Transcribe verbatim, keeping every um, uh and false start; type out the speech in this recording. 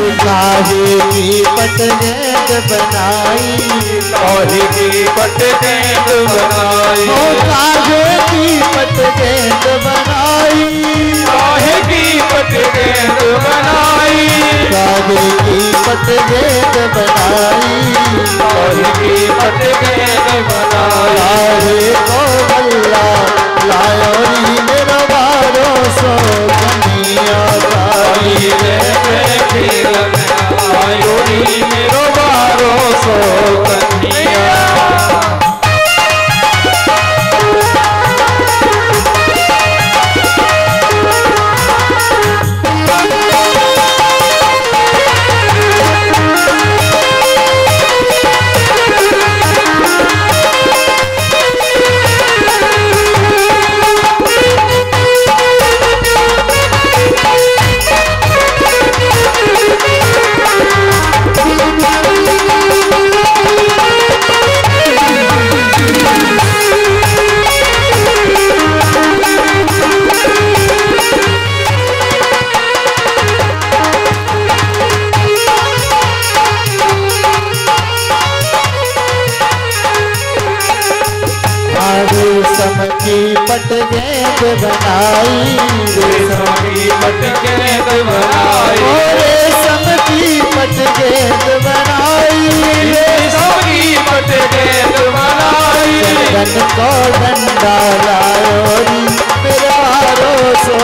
काहे की पट गेंद बनाई, काहे की पट गेंद बनाई, ओ काहे की पट गेंद बनाई, काहे की पट गेंद बनाई, काहे की पट गेंद बनाई, काहे की पट गेंद बनाई। काहे को बल्ला लायोरी मेरा बारो सो कनिया आई रे खेल में आयोरी मेरो बारो सो कन्या। रेशम की पट गेंद बनाई, रेशम की पट गेंद बनाई, ओ रेशम की पट गेंद बनाई, रेशम की पट गेंद बनाई। चंदन को डंडा लायोरी मेरे बारो सो